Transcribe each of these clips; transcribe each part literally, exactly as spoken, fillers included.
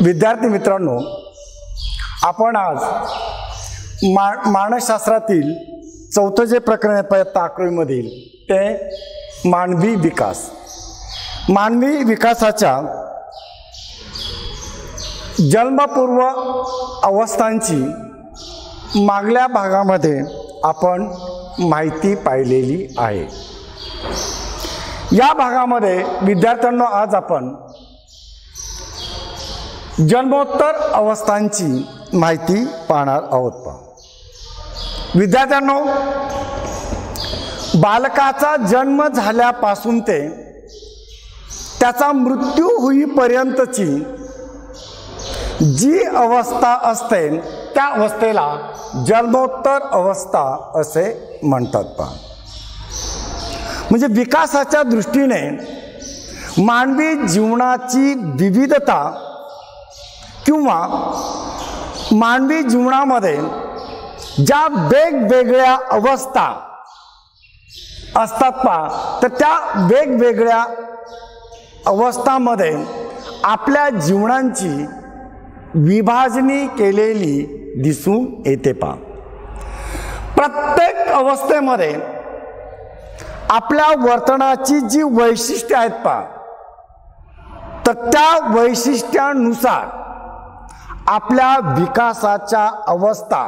विद्यार्थी मित्रांनो, आपण आज मा मानसशास्त्रातील चौथं जे प्रकरण आहे इयत्ता अकरावीमधील ते मानवी विकास मानवी विकासाच्या जन्मपूर्व अवस्थांची मागल्या भागामध्ये आपण माहिती पाहिलेली आहे। या भागामध्ये विद्यार्थ्यांनो आज आपण जन्मोत्तर अवस्थांची माहिती पाहणार आहोत। विद्यार्थ्यांनो, बालकाचा जन्म झाल्यापासून ते त्याचा मृत्यू होईपर्यंतची जी अवस्था असते त्या अवस्थेला जन्मोत्तर अवस्था असे म्हणतात। पहा, म्हणजे विकासाच्या दृष्टीने मानवी जीवनाची विविधता किंवा मानवी जीवनामध्ये ज्या वेगवेगळ्या अवस्था असतात पहा, तर त्या वेगवेगळ्या अवस्थांमध्ये आपल्या जीवनांची विभाजणी केलेली दिसून येते। पहा, प्रत्येक अवस्थेमध्ये आपल्या वर्तनाची जी वैशिष्ट्ये आहेत पहा, तर त्या वैशिष्ट्यानुसार आपल्या विकासाच्या अवस्था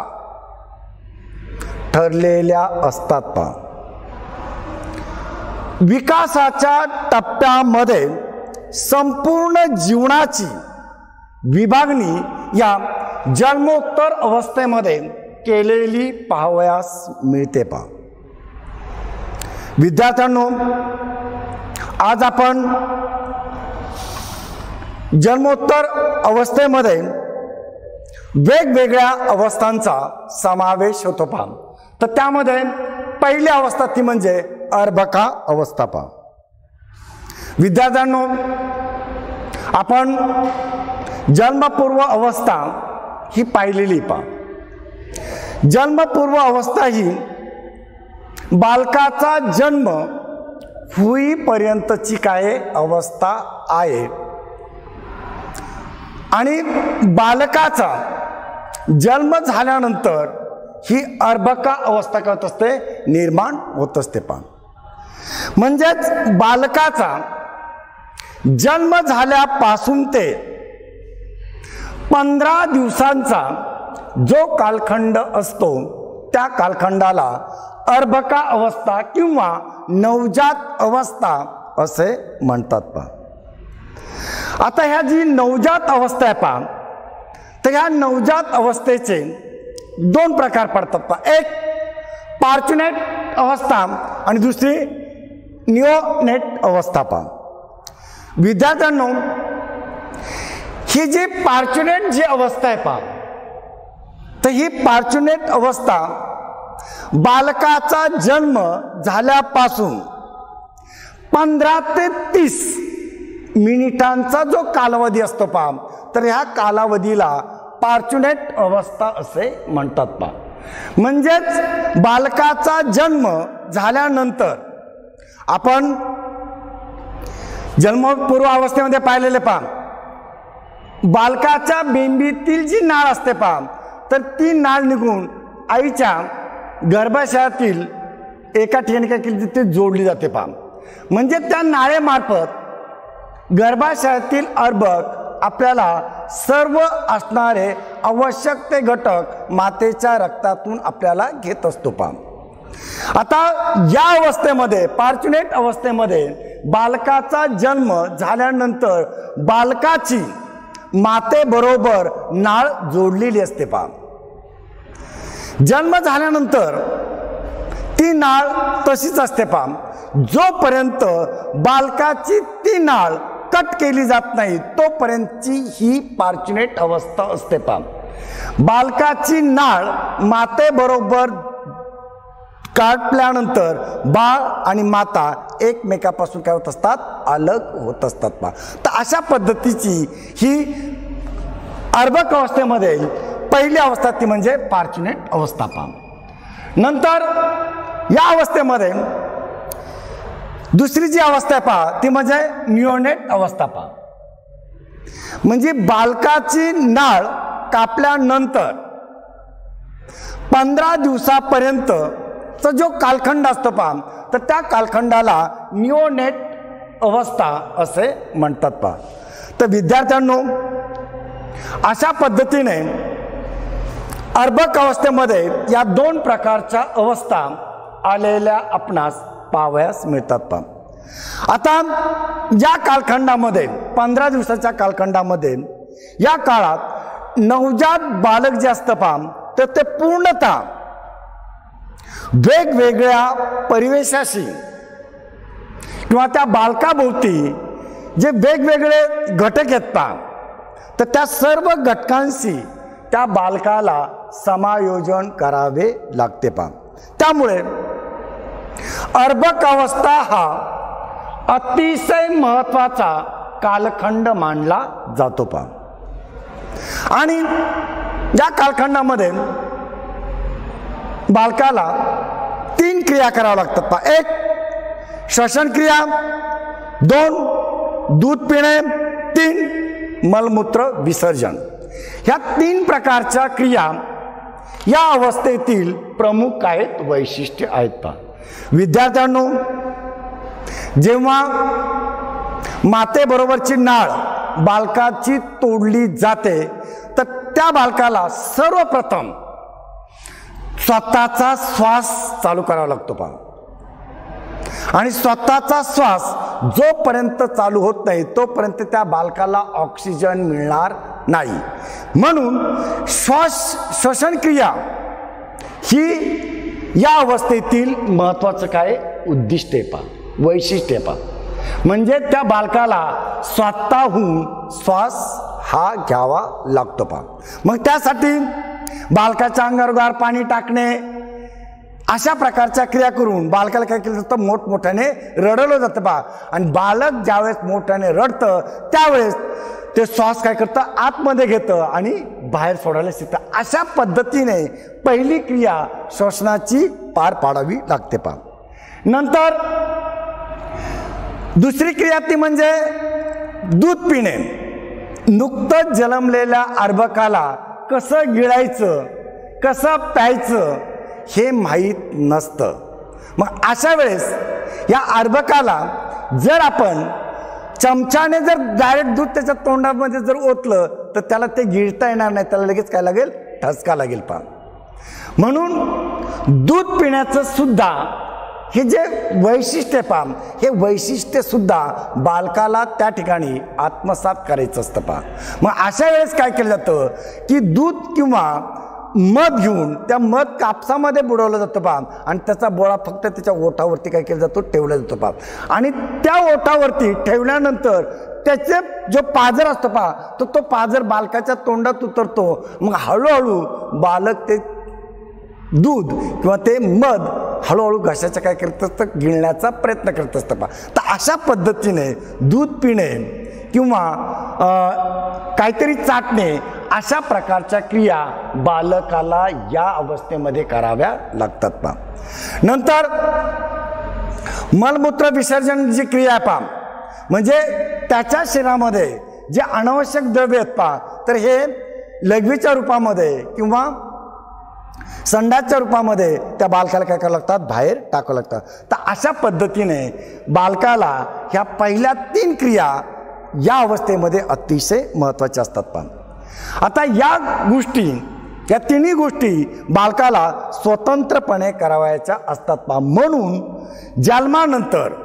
ठरलेल्या असतात। पहा, विकासाच्या टप्प्यामध्ये संपूर्ण जीवनाची विभागणी या जन्मोत्तर अवस्थेमध्ये केलेली पाहावयास मिळते। पहा, विद्यार्थ्यांनो, आज आपण जन्मोत्तर अवस्थेमध्ये वेगवेगळ्या अवस्थांचा समावेश होतो। पहा, तर त्यामध्ये पहिली अवस्था ती म्हणजे अर्भका अवस्था। पहा, विद्यार्थ्यांनो, आपण जन्मपूर्व अवस्था ही पाहिलेली। पहा, जन्मपूर्व अवस्था ही बालकाचा जन्म होईपर्यंतची काय अवस्था आहे आणि बालकाचा जन्म झाल्यानंतर ही अर्भका अवस्था करत असते, निर्माण होत असते। पहा, म्हणजेच बालकाचा जन्म झाल्यापासून ते पंधरा दिवसांचा जो कालखंड असतो त्या कालखंडाला अर्भका अवस्था किंवा नवजात अवस्था असे म्हणतात। पहा, आता ह्या जी नवजात अवस्था आहे पहा, तर ह्या नवजात अवस्थेचे दोन प्रकार पडतात। पहा, एक पार्च्युनेट अवस्था आणि दुसरी निओनेट अवस्था। पहा, विद्यार्थ्यांनो, ही जी पार्च्युनेट जी अवस्था आहे पहा, तर ही पार्च्युनेट अवस्था बालकाचा जन्म झाल्यापासून पंधरा ते तीस मिनिटांचा जो कालावधी असतो पहा, तर ह्या कालावधीला पार्च्युनेट अवस्था असे म्हणतात। पहा, म्हणजेच बालकाचा जन्म झाल्यानंतर आपण जन्मपूर्व अवस्थेमध्ये पाहिलेले पहा, बालकाच्या बेंबीतील जी नाळ असते पहा, तर ती नाळ निघून आईच्या गर्भाशयातील एका ठिकाणी तिथे जोडली जाते। पहा, म्हणजे त्या नाळेमार्फत गर्भाशयातील अर्भक आपल्याला सर्व असणारे आवश्यक ते घटक मातेच्या रक्तातून आपल्याला घेत असतो। पहा, आता या अवस्थेमध्ये पार्च्युनेट अवस्थेमध्ये बालकाचा जन्म झाल्यानंतर बालकाची मातेबरोबर नाळ जोडलेली असते। पहा, जन्म झाल्यानंतर ती नाळ तशीच असते। पहा, जोपर्यंत बालकाची ती नाळ कट केली जात नाही तोपर्यंतची ही पार्च्युनेट अवस्था असते। पहा, बालकाची नाळ मातेबरोबर काढल्यानंतर बाळ आणि माता एकमेकापासून काय होत असतात, अलग होत असतात। पहा, तर अशा पद्धतीची ही अर्भक अवस्थेमध्ये पहिली अवस्था ती म्हणजे पार्च्युनेट अवस्था। पहा, नंतर या अवस्थेमध्ये दुसरी जी अवस्था आहे पहा ती म्हणजे निओनेट अवस्था। पहा, म्हणजे बालकाची नाळ कापल्यानंतर पंधरा दिवसापर्यंतचा जो कालखंड असतो पहा, तर त्या कालखंडाला निओनेट अवस्था असे म्हणतात पहा. तर विद्यार्थ्यांनो, अशा पद्धतीने अर्भक अवस्थेमध्ये या दोन प्रकारच्या अवस्था आलेल्या आपणास पाहावयास मिळतात पहा. आता या कालखंडामध्ये पंधरा दिवसाच्या कालखंडामध्ये या काळात नवजात बालक जे असतं पहा, तर ते पूर्णतः वेगवेगळ्या परिवेशाशी किंवा त्या बालकाभोवती जे वेगवेगळे घटक आहेत पहा, तर त्या सर्व घटकांशी त्या बालकाला समायोजन करावे लागते पहा. त्यामुळे अर्भक अवस्था हा अतिशय महत्त्वाचा कालखंड मानला जातो पहा. आणि या कालखंडामध्ये बालकाला तीन क्रिया कराव्या लागतात पहा. एक श्वसन क्रिया, दोन दूध पिणे, तीन मलमूत्र विसर्जन. ह्या तीन प्रकारच्या क्रिया या अवस्थेतील प्रमुख आहेत, वैशिष्ट्य आहेत पहा. विद्यार्थ्यांनो, जेव्हा मातेबरोबरची नाळ बालकाची तोडली जाते, तर त्या बालकाला सर्वप्रथम स्वतःचा श्वास चालू करावा लागतो पहा. आणि स्वतःचा श्वास जोपर्यंत चालू होत नाही तोपर्यंत त्या बालकाला ऑक्सिजन मिळणार नाही. म्हणून श्वास श्वसन क्रिया ही या अवस्थेतील महत्त्वाचं काय उद्दिष्ट आहे पहा, वैशिष्ट्य आहे पहा. म्हणजे त्या बालकाला स्वतःहून श्वास हा घ्यावा लागतो पहा. मग त्यासाठी बालकाच्या अंगावर गार पाणी टाकणे, अशा प्रकारच्या क्रिया करून बालकाला काय केलं जातं, मोठमोठ्याने रडवलं जातं पहा. आणि बालक ज्यावेळेस मोठ्याने रडतं त्यावेळेस ते श्वास काय करतं, आतमध्ये घेतं आणि बाहेर सोडायला शिकतं. अशा पद्धतीने पहिली क्रिया श्वसनाची पार पाडावी लागते पहा. नंतर दुसरी क्रिया ती म्हणजे दूध पिणे. नुकतंच जन्मलेल्या अर्भकाला कसं गिळायचं, कसं प्यायचं हे माहीत नसतं. मग अशा वेळेस या अर्भकाला जर आपण चमच्याने जर डायरेक्ट दूध त्याच्या तोंडामध्ये जर ओतलं तर त्याला ते गिळता येणार नाही, त्याला लगेच काय लागेल, ठसका लागेल पहा. म्हणून दूध पिण्याचं सुद्धा हे जे वैशिष्ट्य पहा, हे वैशिष्ट्य सुद्धा बालकाला त्या ठिकाणी आत्मसात करायचं असतं पहा. मग अशा वेळेस काय केलं जातं की दूध किंवा मध घेऊन त्या मध कापसामध्ये बुडवलं जातं पहा. आणि त्याचा बोळा फक्त त्याच्या ओठावरती काय केला जातो, ठेवला जातो पहा. आणि त्या ओठावरती ठेवल्यानंतर त्याचे जो पाजर असतो पहा, तो तो पाजर बालकाच्या तोंडात उतरतो. मग हळूहळू बालक ते दूध किंवा ते मध हळूहळू घशाच्या काय करत असतं, गिळण्याचा प्रयत्न करत असतं पहा. तर अशा पद्धतीने दूध पिणे किंवा काहीतरी चाटणे अशा प्रकारच्या क्रिया बालकाला या अवस्थेमध्ये कराव्या लागतात पहा. नंतर मलमूत्र विसर्जन जी क्रिया आहे पहा, म्हणजे त्याच्या शरीरामध्ये जे अनावश्यक द्रव्य आहेत पहा, तर हे लघवीच्या रूपामध्ये किंवा संडासच्या रूपामध्ये त्या बालकाला काय करावं लागतात, बाहेर टाकावं लागतात. तर अशा पद्धतीने बालकाला ह्या पहिल्या तीन क्रिया या अवस्थेमध्ये अतिशय महत्त्वाच्या असतात पहा. आता या गोष्टी, या तिन्ही गोष्टी बालकाला स्वतंत्रपणे करावयाच्या असतात पहा. म्हणून जन्मानंतर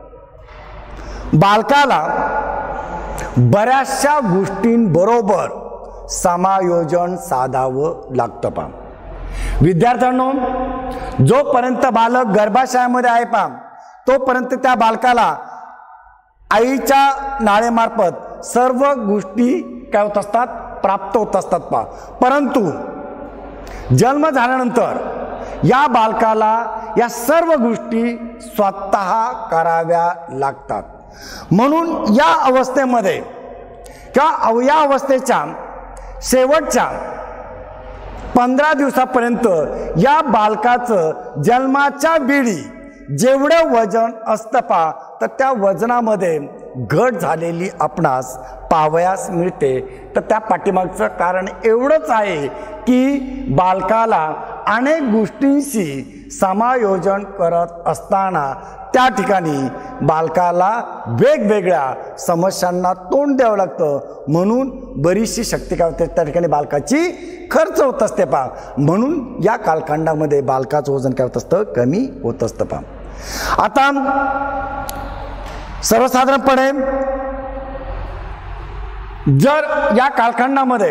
बालकाला बऱ्याचशा गोष्टींबरोबर समायोजन साधावं लागतं पहा. विद्यार्थ्यांनो, जोपर्यंत बालक गर्भाशयामध्ये आहे पहा, तोपर्यंत त्या बालकाला आईच्या नाळेमार्फत सर्व गोष्टी काय होत असतात, प्राप्त होत असतात पहा. परंतु जन्म झाल्यानंतर या बालकाला या सर्व गोष्टी स्वतः कराव्या लागतात. म्हणून या अवस्थेमध्ये किंवा या अवस्थेच्या शेवटच्या पंधरा दिवसापर्यंत या बालकाचं जन्माच्या वेळी जेवढं वजन असतं पा तर त्या वजनामध्ये घट झालेली आपणास पावयास मिळते. तर त्या पाठीमागचं कारण एवढंच आहे की बालकाला अनेक गोष्टींशी समायोजन करत असताना त्या ठिकाणी बालकाला वेगवेगळ्या समस्यांना तोंड द्यावं लागतं. म्हणून बरीचशी शक्ती काय होते त्या ठिकाणी बालकाची खर्च होत असते पा. म्हणून या कालखंडामध्ये बालकाचं वजन काय होत असतं, कमी होत असतं पा. आता सर्वसाधारणपणे जर या कालखंडामध्ये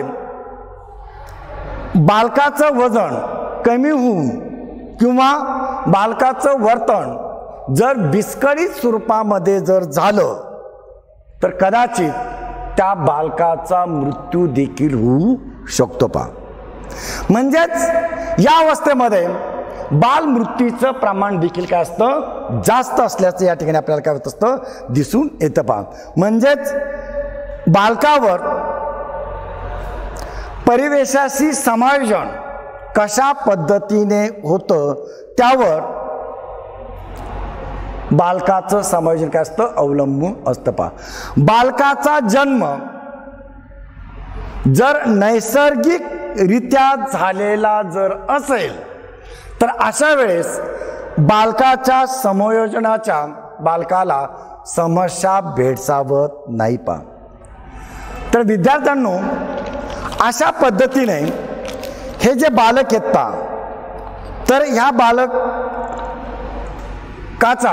बालकाचं वजन कमी होऊन किंवा बालकाचं वर्तन जर विस्कळीत स्वरूपामध्ये जर झालं तर कदाचित त्या बालकाचा मृत्यू देखील होऊ शकतो पा. म्हणजेच या अवस्थेमध्ये बाल मृत्यूचं प्रमाण देखील काय असतं, जास्त असल्याचं या ठिकाणी आपल्याला काय होत असतं, दिसून येतं पा. म्हणजेच बालकावर परिवेशाशी समायोजन कशा पद्धतीने होतं त्यावर बालकाचं समायोजन काय असतं, अवलंबून असतं पा. बालकाचा जन्म जर नैसर्गिकरित्या झालेला जर असेल तर अशा वेळेस बालकाच्या समायोजनाच्या बालकाला समस्या भेडसावत नाही पा. तर विद्यार्थ्यांनो अशा पद्धतीने हे जे बालक आहेत पा तर ह्या बालकाचा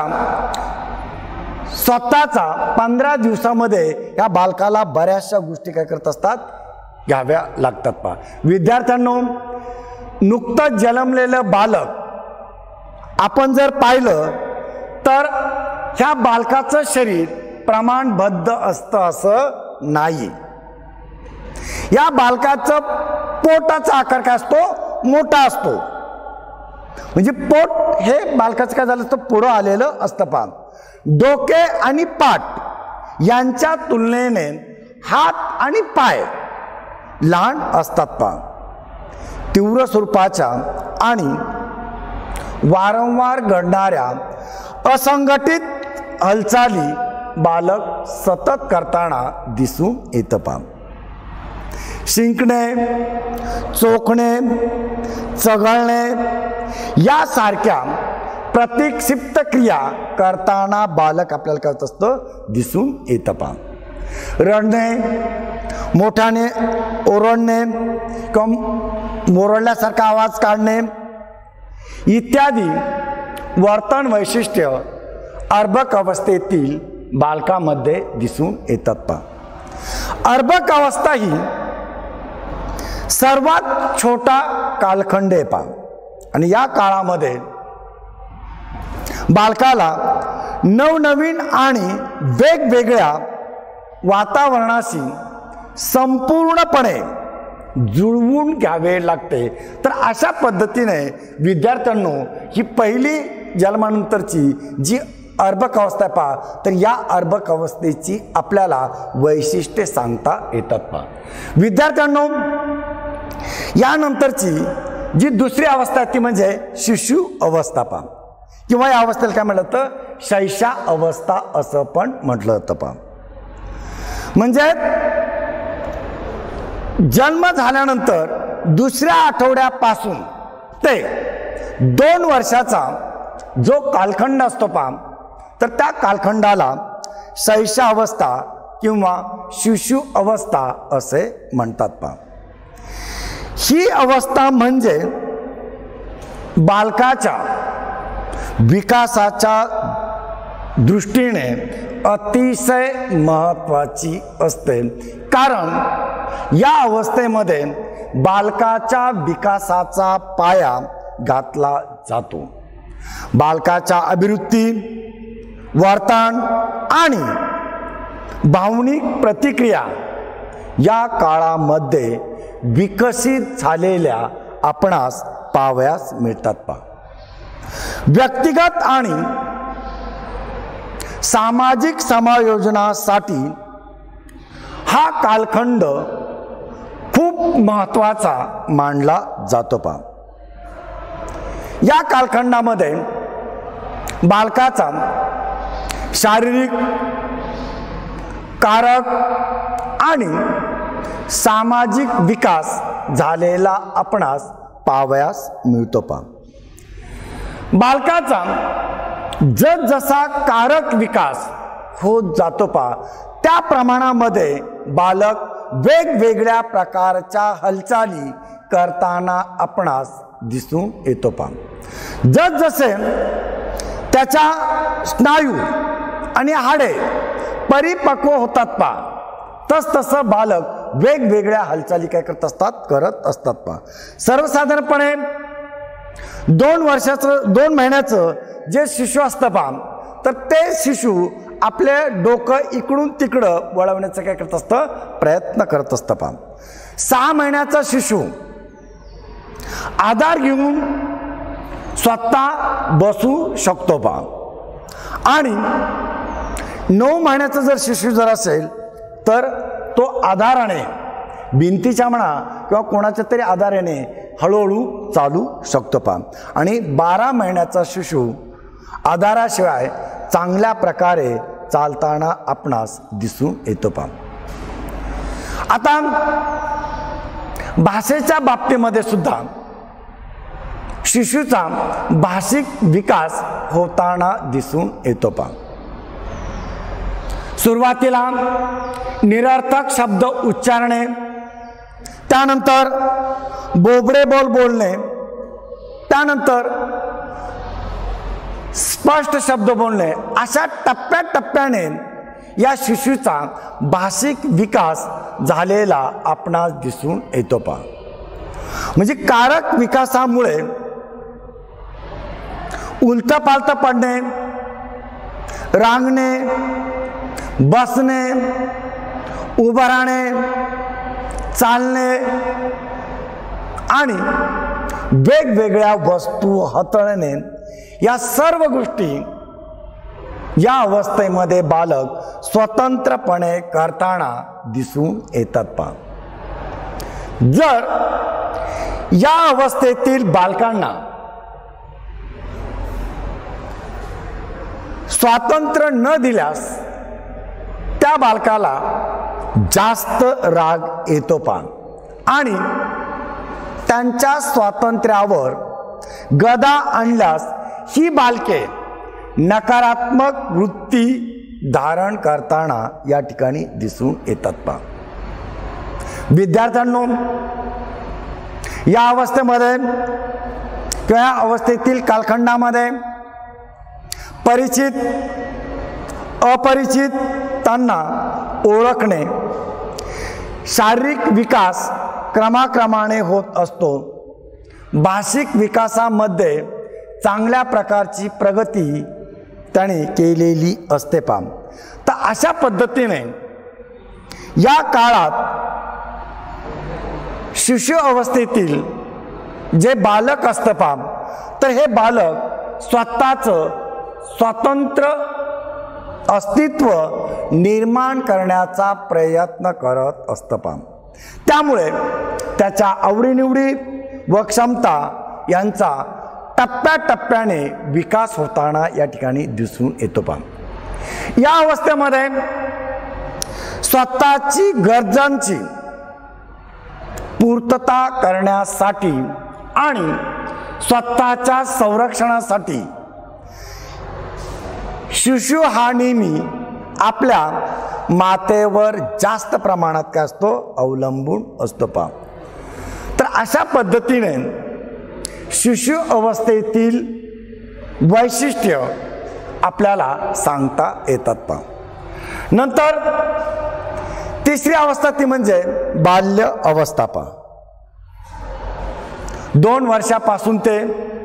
स्वतःचा पंधरा दिवसामध्ये या बालकाला बऱ्याचशा गोष्टी काय करत असतात, घ्याव्या लागतात पा. विद्यार्थ्यांनो नुकतंच जन्मलेलं बालक आपण जर पाहिलं तर ह्या बालकाचं शरीर प्रमाणबद्ध असतं असं नाही. या बालकाचं पोटाचा आकार काय असतो, मोठा असतो. म्हणजे पोट हे बालकाचं काय झालं असतं, पुढं आलेलं असतं पा. डोके आणि पाठ यांच्या तुलनेने हात आणि पाय लहान असतात पा. तीव्र स्वरूपाच्या आणि वारंवार घडणाऱ्या असंघटित हालचाली बालक सतत करताना दिसून येतं पा. शिंकणे, चोखणे, चघळणे यासारख्या प्रतिक्षिप्त क्रिया करताना बालक आपल्याला काय होत असतं, दिसून येतं पा. रडणे, मोठ्याने ओरडणे किंवा ओरडल्यासारखा आवाज काढणे इत्यादी वर्तन वैशिष्ट्य अर्भक अवस्थेतील बालकामध्ये दिसून येतात पा. अर्भक अवस्था ही सर्वात छोटा कालखंड आहे पा. आणि या काळामध्ये बालकाला नवनवीन आणि वेगवेगळ्या वातावरणाशी संपूर्णपणे जुळवून घ्यावे लागते. तर अशा पद्धतीने विद्यार्थ्यांनो ही पहिली जन्मानंतरची जी अर्भक अवस्था आहे पहा, तर या अर्भक अवस्थेची आपल्याला वैशिष्ट्ये सांगता येतात पहा. विद्यार्थ्यांनो यानंतरची जी दुसरी अवस्था आहे ती म्हणजे शिशु अवस्था पहा, किंवा या अवस्थेला काय म्हटलं तर शैशा अवस्था असं पण म्हटलं जातं पहा. म्हणजे जन्म झाल्यानंतर दुसऱ्या आठवड्यापासून ते दोन वर्षाचा जो कालखंड असतो पहा, तर त्या कालखंडाला शैशा अवस्था किंवा शिशु अवस्था असे म्हणतात पहा. ही अवस्था म्हणजे बालकाच्या विकासाच्या दृष्टीने अतिशय महत्त्वाची असते. कारण या अवस्थेमध्ये बालकाच्या विकासाचा पाया घातला जातो. बालकाच्या अभिवृत्ती, वर्तन आणि भावनिक प्रतिक्रिया या काळामध्ये विकसित झालेल्या आपणास पाहावयास मिळतात पहा. व्यक्तिगत आणि सामाजिक समायोजनासाठी हा कालखंड खूप महत्त्वाचा मानला जातो पहा. या कालखंडामध्ये बालकाचा शारीरिक, कारक आणि सामाजिक विकास झालेला आपणास पाहावयास मिळतो पा. बालकाचा जसजसा कारक विकास होत जातो पा, त्या प्रमाणामध्ये बालक वेगवेगळ्या प्रकारच्या हालचाली करताना आपणास दिसून येतो पा. जसजसे त्याच्या स्नायू आणि हाडे परिपक्व होतात पा, तस तसं बालक वेगवेगळ्या हालचाली काय करत असतात करत असतात पा. सर्वसाधारणपणे दोन वर्षाचं दोन महिन्याचं जे शिशु असतं पा, तर ते शिशु आपले डोकं इकडून तिकडं वळवण्याचा काय करत असतं प्रयत्न करत असतं पा. सहा महिन्याचा शिशु आधार घेऊन स्वतः बसू शकतो पा. आणि नऊ महिन्याचा जर शिशु जर असेल तर तो आधाराने भिंतीच्या म्हणा किंवा कोणाच्या तरी आधाराने हळूहळू चालू शकतो पा. आणि बारा महिन्याचा शिशु आधाराशिवाय चांगल्या प्रकारे चालताना आपणास दिसून येतो पा. आता भाषेच्या बाबतीमध्ये सुद्धा शिशुचा भाषिक विकास होताना दिसून येतो पा. सुरुवातीला निरर्थक शब्द उच्चारणे, त्यानंतर बोबडे बोल बोलणे, त्यानंतर स्पष्ट शब्द बोलणे, अशा टप्प्याटप्प्याने या शिशुचा भाषिक विकास झालेला आपणास दिसून येतो पा. म्हणजे कारक विकासामुळे उलट पालट पडणे, रांगणे, बसणे, उभं राहणे, चालणे आणि वेगवेगळ्या वस्तू हाताळणे, या सर्व गोष्टी या अवस्थेमध्ये बालक स्वतंत्रपणे करताना दिसून येतात पा. जर या अवस्थेतील बालकांना स्वातंत्र्य न दिल्यास त्या बालकाला जास्त राग येतो पा. आणि त्यांच्या स्वातंत्र्यावर गदा आणल्यास ही बालके नकारात्मक वृत्ती धारण करताना या ठिकाणी दिसून येतात पा. विद्यार्थ्यांनो, या अवस्थेमध्ये किंवा या अवस्थेतील कालखंडामध्ये परिचित अपरिचित त्यांना ओळखणे, शारीरिक विकास क्रमाक्रमाने होत असतो. भाषिक विकासामध्ये चांगल्या प्रकारची प्रगती त्याने केलेली असते पा. तर अशा पद्धतीने या काळात शिशु अवस्थेतील जे बालक असतं पा, तर हे बालक स्वतःचं स्वतंत्र अस्तित्व निर्माण करण्याचा प्रयत्न करत असतं पा. त्यामुळे त्याच्या आवडीनिवडी व क्षमता यांचा टप्प्याटप्प्याने विकास होताना या ठिकाणी दिसून येतो पा. या अवस्थेमध्ये स्वतःची गरजांची पूर्तता करण्यासाठी आणि स्वतःच्या संरक्षणासाठी शिशु हा नेहमी आपल्या मातेवर जास्त प्रमाणात काय असतो अवलंबून असतो पा. तर अशा पद्धतीने शिशु अवस्थेतील वैशिष्ट्य आपल्याला सांगता येतात पा. नंतर तिसरी अवस्था ती म्हणजे बाल्य अवस्था पा. दोन वर्षापासून ते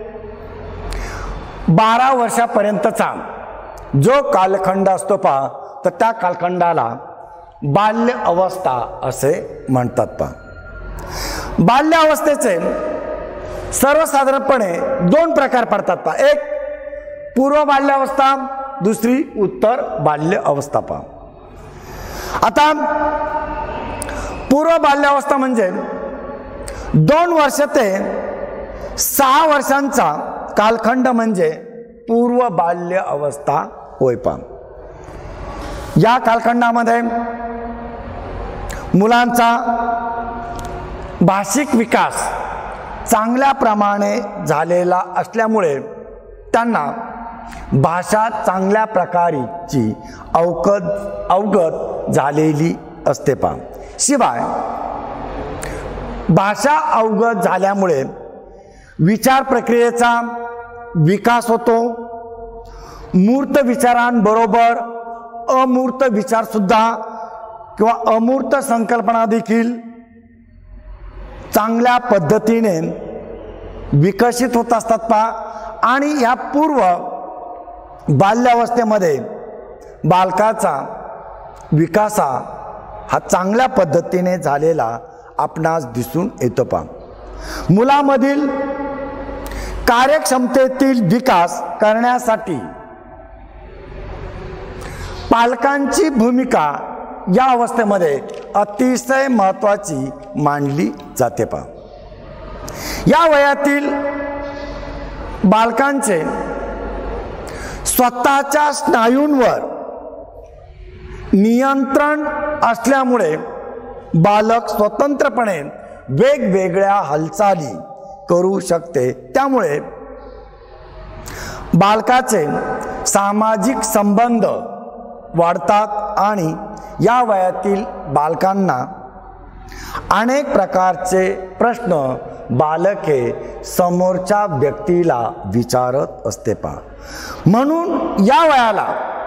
बारा वर्षापर्यंतचा जो कालखंड असतो पा, तर त्या कालखंडाला बाल्य अवस्था असे म्हणतात पा. बाल्य अवस्थेचे सर्वसाधारणपणे दोन प्रकार पडतात पा. एक पूर्व बाल्य अवस्था, दुसरी उत्तर बाल्य अवस्था पा. आता पूर्व बाल्य अवस्था म्हणजे दोन वर्ष ते सहा वर्षांचा कालखंड म्हणजे पूर्व बाल्य अवस्था होय पा. या कालखंडामध्ये मुलांचा भाषिक विकास चांगल्या प्रमाणे झालेला असल्यामुळे त्यांना भाषा चांगल्या प्रकारची अवगत अवगत झालेली असते पा. शिवाय भाषा अवगत झाल्यामुळे विचार प्रक्रियेचा विकास होतो. मूर्त विचारांबरोबर अमूर्त विचार सुद्धा किंवा अमूर्त संकल्पना देखील चांगल्या पद्धतीने विकसित होत असतात पा. आणि या पूर्व बाल्यावस्थेमध्ये बालकाचा विकास हा चांगल्या पद्धतीने झालेला आपणास दिसून येतो पा. मुलामधील कार्यक्षमतेतील विकास करण्यासाठी पालकांची भूमिका या अवस्थेमध्ये अतिशय महत्त्वाची मानली जाते पा. या वयातील बालकांचे स्वतःच्या स्नायूंवर नियंत्रण असल्यामुळे बालक स्वतंत्रपणे वेगवेगळ्या हालचाली करू शकते. त्यामुळे बालकाचे सामाजिक संबंध वाढतात आणि या वयातील बालकांना अनेक प्रकारचे प्रश्न बालके समोरच्या व्यक्तीला विचारत असते पा. म्हणून या वयाला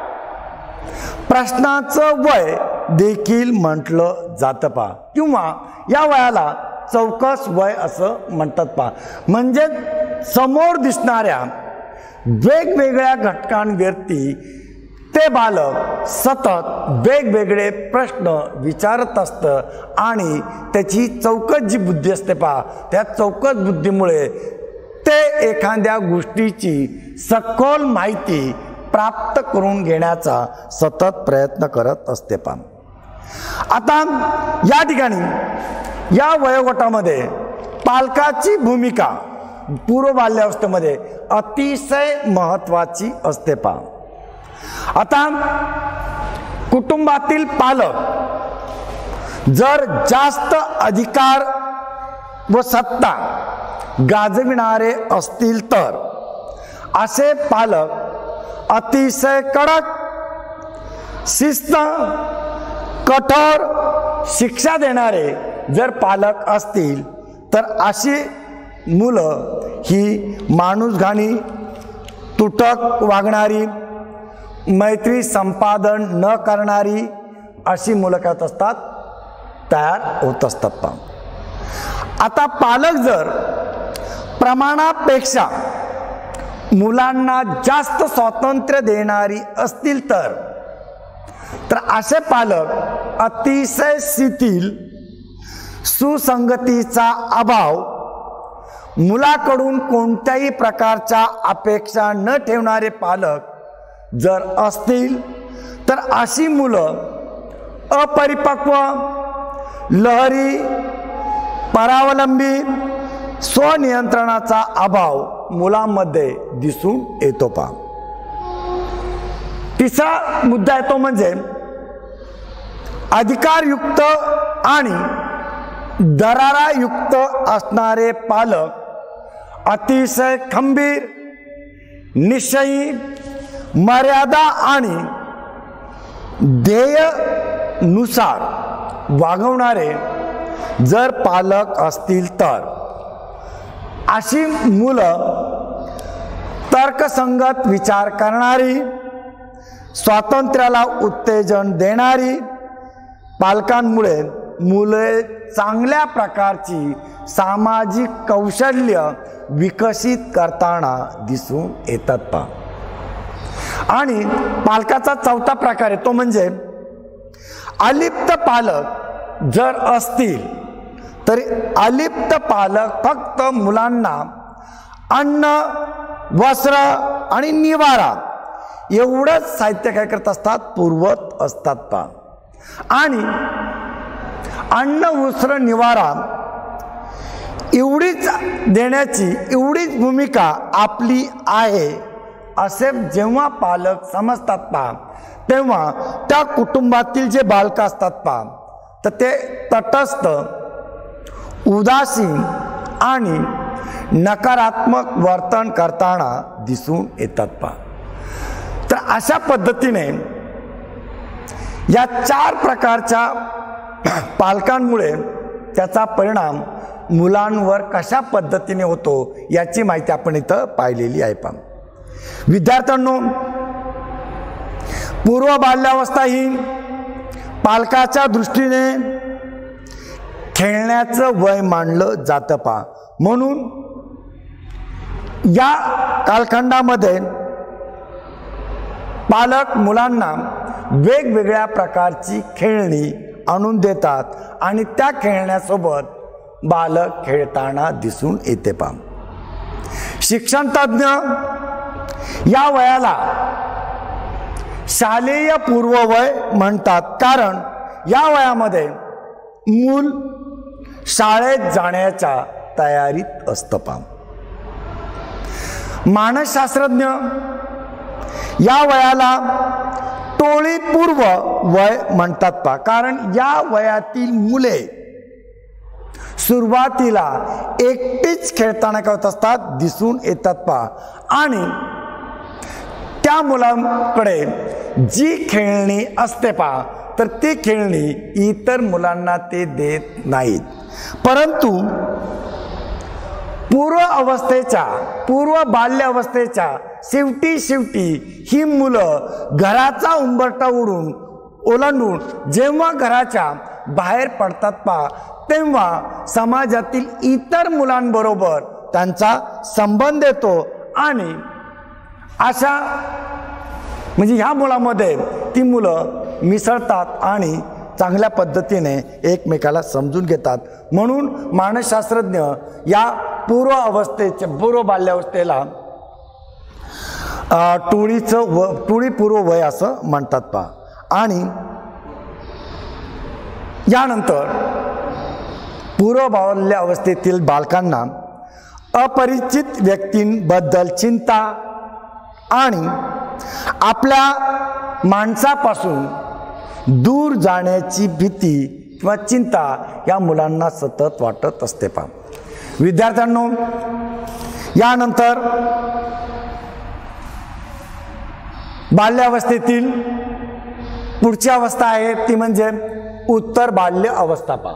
प्रश्नाचं वय देखील म्हटलं जातं पा. किंवा या वयाला चौकस वय असं म्हणतात पा. म्हणजे समोर दिसणाऱ्या वेगवेगळ्या घटकांवरती ते बालक सतत वेगवेगळे प्रश्न विचारत असतं आणि त्याची चौकस जी बुद्धी असते पहा, त्या चौकस बुद्धीमुळे ते एखाद्या गोष्टीची सखोल माहिती प्राप्त करून घेण्याचा सतत प्रयत्न करत असते पहा. आता या ठिकाणी या वयोगटामध्ये पालकाची भूमिका पूर्व बाल्यावस्थेमध्ये अतिशय महत्त्वाची असते पहा. आता कुटुंबातील पालक जर जास्त अधिकार व सत्ता गाजविणारे असतील तर असे पालक अतिशय कडक शिस्त कठोर शिक्षा देणारे जर पालक असतील तर अशी मुलं ही माणूसघाणी तुटक वागणारी मैत्री संपादन न करणारी अशी मुलं काय असतात तयार होत असतात. आता पालक जर प्रमाणापेक्षा मुलांना जास्त स्वातंत्र्य देणारी असतील तर तर असे पालक अतिशय शिथिल सुसंगतीचा अभाव मुलाकडून कोणत्याही प्रकारच्या अपेक्षा न ठेवणारे पालक जर असतील तर अशी मुलं अपरिपक्व लहरी परावलंबी स्वनियंत्रणाचा अभाव मुलांमध्ये दिसून येतो पा. तिसरा मुद्दा आहे तो म्हणजे अधिकारयुक्त आणि दरारायुक्त असणारे पालक अतिशय खंबीर निश्चयी मर्यादा आणि ध्येयानुसार वागवणारे जर पालक असतील तर अशी मुलं तर्कसंगत विचार करणारी स्वातंत्र्याला उत्तेजन देणारी पालकांमुळे मुले चांगल्या प्रकारची सामाजिक कौशल्य विकसित करताना दिसून येतात पा. आणि पालकाचा चौथा प्रकार आहे तो म्हणजे अलिप्त पालक जर असतील तरी अलिप्त पालक फक्त मुलांना अन्न वस्त्र आणि निवारा एवढंच साहित्य काय करत असतात पुरवत असतात पा. आणि अन्न वस्त्र निवारा एवढीच देण्याची एवढीच भूमिका आपली आहे असे जेव्हा पालक समजतात पहा, तेव्हा त्या कुटुंबातील जे बालकं असतात पहा, तर ते तटस्थ, उदासीन आणि नकारात्मक वर्तन करताना दिसून येतात पहा. तर अशा पद्धतीने या चार प्रकारच्या पालकांमुळे त्याचा परिणाम मुलांवर कशा पद्धतीने होतो याची माहिती आपण इथं पाहिलेली आहे पहा. विद्यार्थ्यांनो, पूर्व बाल्यावस्था ही पालकाच्या दृष्टीने खेळण्याचं वय मानलं जातं पहा. म्हणून या कालखंडामध्ये पालक मुलांना वेगवेगळ्या प्रकारची खेळणी आणून देतात आणि त्या खेळण्यासोबत बालक खेळताना दिसून येते पहा. शिक्षण तज्ञ या वयाला शालेय पूर्ववय म्हणतात, कारण या वयामध्ये मूल शाळेत जाण्याच्या तयारीत असतं पहा. मानसशास्त्रज्ञ या वयाला टोळीपूर्व वय म्हणतात पहा, कारण या वयातील मुले सुरुवातीला एकटीच खेळताना करत असतात दिसून येतात पहा. आणि त्या मुलांकडे जी खेळणी असते पहा, तर ती खेळणी इतर मुलांना ते देत नाहीत. परंतु पूर्व अवस्थेच्या पूर्व बाल्य अवस्थेच्या शेवटी शेवटी ही मुलं घराचा उंबरठा उडून ओलांडून जेव्हा घराच्या बाहेर पडतात पहा, तेव्हा समाजातील इतर मुलांबरोबर त्यांचा संबंध येतो आणि अशा म्हणजे ह्या मुलामध्ये ती मुलं मिसळतात आणि चांगल्या पद्धतीने एकमेकाला समजून घेतात. म्हणून मानसशास्त्रज्ञ या पूर्व अवस्थेच्या पूर्व बाल्यावस्थेला टोळीचं व टोळीपूर्व वय असं म्हणतात पहा. आणि यानंतर पूर्व बाल्य अवस्थेतील बालकांना अपरिचित व्यक्तींबद्दल चिंता आणि आपल्या माणसापासून दूर जाण्याची भीती किंवा चिंता या मुलांना सतत वाटत असते पहा. विद्यार्थ्यांनो, यानंतर बाल्यावस्थेतील पुढची अवस्था आहे ती म्हणजे उत्तर बाल्य अवस्था पहा.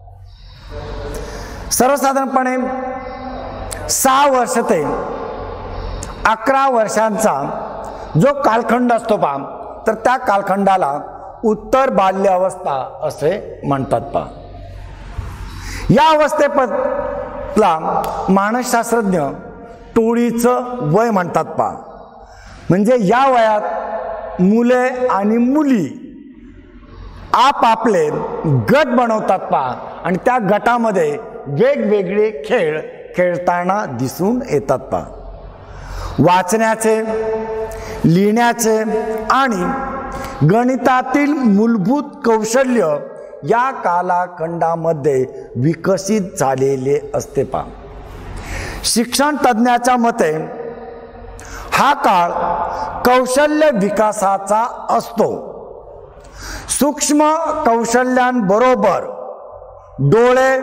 सर्वसाधारणपणे सहा वर्ष ते अकरा वर्षांचा जो कालखंड असतो पहा, तर त्या कालखंडाला उत्तर बाल्य अवस्था असे म्हणतात पहा. या अवस्थेला मानसशास्त्रज्ञ टोळीचं वय म्हणतात पहा. म्हणजे या वयात मुले आणि मुली आपापले गट बनवतात पहा आणि त्या गटामध्ये वेगवेगळे खेळ खेळताना दिसून येतात पहा. वाचण्याचे, लिहिण्याचे आणि गणितातील मूलभूत कौशल्य या कालखंडामध्ये विकसित झालेले असते पहा. शिक्षण तज्ञाच्या मते हा काळ कौशल्य विकासाचा असतो. सूक्ष्म कौशल्यांबरोबर डोळे,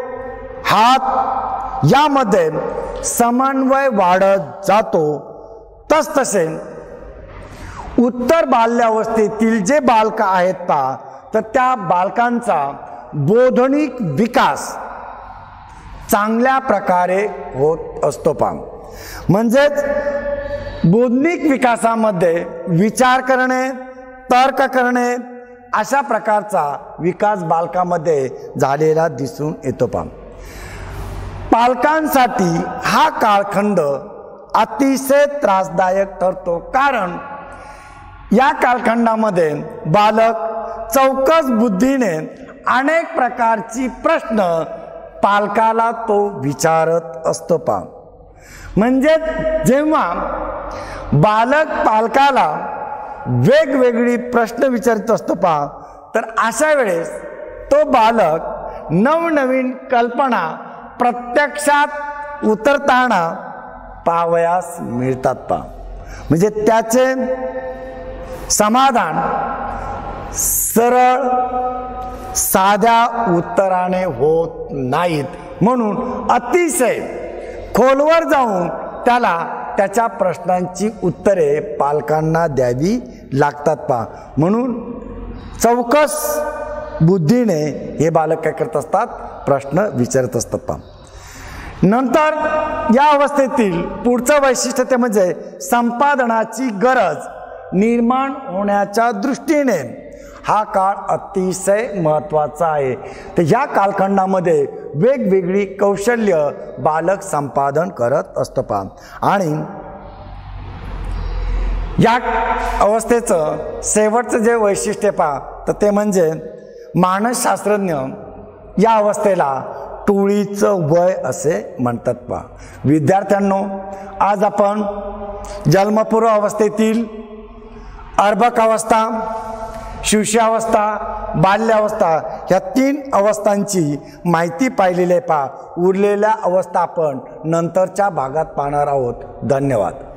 हात यामध्ये समन्वय वाढत जातो. तसतसे उत्तर बाल्यावस्थेतील जे बालक आहेत पहा, तर त्या बालकांचा बोधनिक विकास चांगल्या प्रकारे होत असतो पहा. म्हणजेच बोधनिक विकासामध्ये विचार करणे, तर्क करणे अशा प्रकारचा विकास बालकामध्ये झालेला दिसून येतो पहा. पालकांसाठी हा कालखंड अतिशय त्रासदायक ठरतो, कारण या कालखंडामध्ये बालक चौकस बुद्धीने अनेक प्रकारची प्रश्न पालकाला तो विचारत असतो पहा. म्हणजे जेव्हा बालक पालकाला वेगवेगळी प्रश्न विचारत असतो पहा, तर अशा वेळेस तो बालक नवनवीन कल्पना प्रत्यक्षात उतरताना पाहावयास मिळतात पहा. म्हणजे त्याचे समाधान सरळ साध्या उत्तराने होत नाहीत, म्हणून अतिशय खोलवर जाऊन त्याला त्याच्या प्रश्नांची उत्तरे पालकांना द्यावी लागतात पहा. म्हणून चौकस बुद्धीने हे बालक काय करत असतात, प्रश्न विचारत असतात पहा. नंतर या अवस्थेतील पुढचं वैशिष्ट्य ते म्हणजे संपादनाची गरज निर्माण होण्याच्या दृष्टीने हा काळ अतिशय महत्त्वाचा आहे. तर या कालखंडामध्ये वेगवेगळी कौशल्य बालक संपादन करत असतं पहा. आणि या अवस्थेचं शेवटचं जे वैशिष्ट्य पहा तर ते म्हणजे मानसशास्त्रज्ञ या अवस्थेला टोळीचं वय असे म्हणतात पहा. विद्यार्थ्यांनो, आज आपण जन्मपूर्व अवस्थेतील अर्भक अवस्था, शिशुअवस्था, बाल्यावस्था ह्या तीन अवस्थांची माहिती पाहिलेली आहे पहा. उरलेल्या अवस्था आपण नंतरच्या भागात पाहणार आहोत. धन्यवाद.